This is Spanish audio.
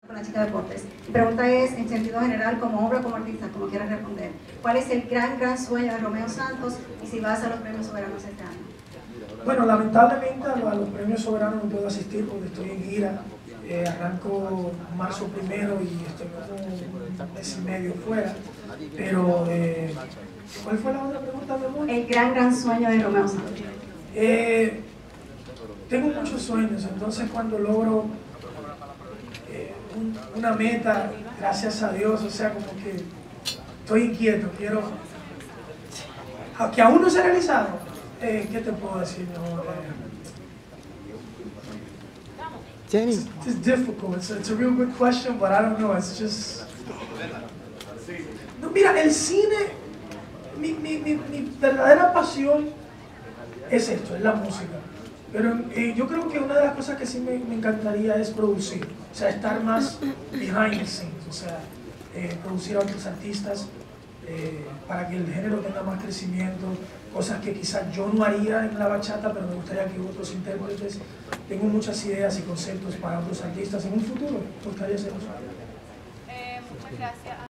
Con la chica de deportes. Mi pregunta es, en sentido general, como hombre o como artista, como quieras responder, ¿cuál es el gran sueño de Romeo Santos y si vas a los premios soberanos este año? Bueno, lamentablemente a los premios soberanos no puedo asistir porque estoy en gira. Arranco marzo 1 y estoy como un mes y medio fuera. Pero, ¿cuál fue la otra pregunta, mi amor? El gran sueño de Romeo Santos. Tengo muchos sueños, entonces cuando logro una meta, gracias a Dios, o sea, como que estoy inquieto, quiero, que aún no se ha realizado, ¿qué te puedo decir? No, it's difficult, it's a real good question, but I don't know, it's just... No, mira, el cine, mi verdadera pasión es esto, es la música. Pero yo creo que una de las cosas que sí me encantaría es producir, o sea, estar más behind the scenes, o sea, producir a otros artistas para que el género tenga más crecimiento, cosas que quizás yo no haría en la bachata, pero me gustaría que otros intérpretes. Tengo muchas ideas y conceptos para otros artistas en un futuro, me gustaría hacer eso. Muchas gracias.